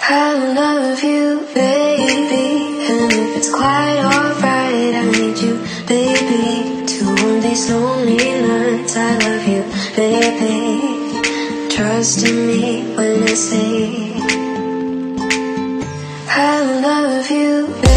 I love you, baby, and if it's quite alright, I need you, baby, to warm these lonely nights. I love you, baby, trust in me when I say I love you, baby.